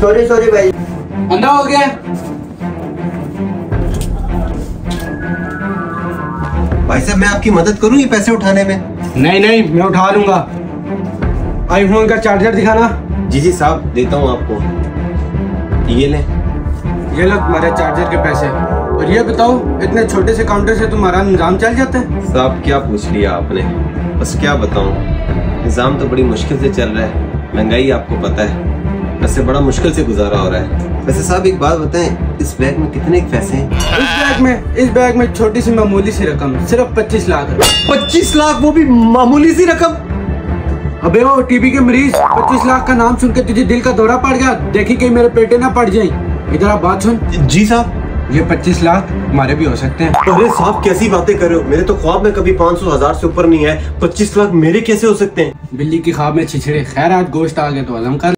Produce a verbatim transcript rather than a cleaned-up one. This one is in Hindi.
सॉरी सॉरी भाई। अंधा हो गया। भाई साहब मैं आपकी मदद करूं ये पैसे उठाने में? नहीं नहीं मैं उठा लूंगा। आईफोन का चार्जर दिखाना। जी जी साहब देता हूँ आपको, ये लें। ये लो तुम्हारे चार्जर के पैसे। और ये बताओ इतने छोटे से काउंटर से तुम्हारा निजाम चल जाता है? साहब क्या पूछ लिया आपने, बस क्या बताऊं, निजाम तो बड़ी मुश्किल से चल रहा है, महंगाई आपको पता है, वैसे बड़ा मुश्किल से गुजारा हो रहा है। वैसे साहब एक बात बताएं, इस बैग में कितने पैसे हैं? इस बैग में इस बैग में छोटी सी मामूली सी रकम, सिर्फ पच्चीस लाख है। पच्चीस लाख, वो भी मामूली सी रकम? अबे वो टीबी के मरीज, पच्चीस लाख का नाम सुन के तुझे दिल का दौरा पड़ गया? देखी कहीं मेरे पेटे ना पड़ जाए। इधर आप बात सुन। जी साहब। ये पच्चीस लाख हमारे भी हो सकते हैं। अरे साहब कैसी बातें कर रहे हो, मेरे तो ख्वाब में कभी पाँच सौ हजार से ऊपर नहीं है, पच्चीस लाख मेरे कैसे हो सकते हैं? बिल्ली की ख्वाब में छिछड़े। खैर आज गोश्त आ गया तो हजम कर।